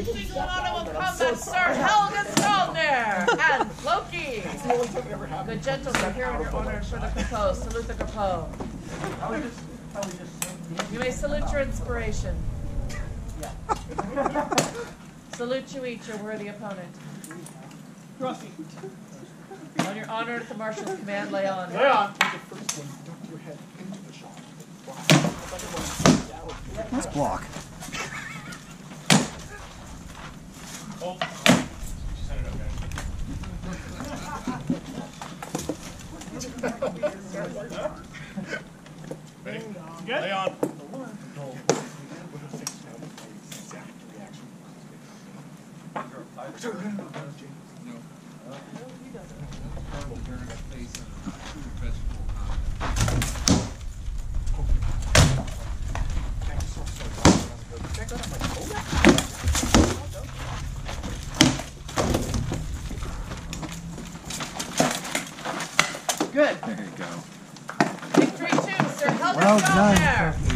Single honorable combat, Sir Helga skjaldmær and Floki. Good gentlemen, here in your honor for the Crapaud. Salute the Crapaud. You may salute your inspiration. Salute you each, your worthy opponent. On your honor, at the marshal's command, lay on. Lay on. Let's block. Oh. Set it up, guys. Ready? Good? Lay on. Good. There you go. Victory 2, Sir Helga Well skjaldmær. done.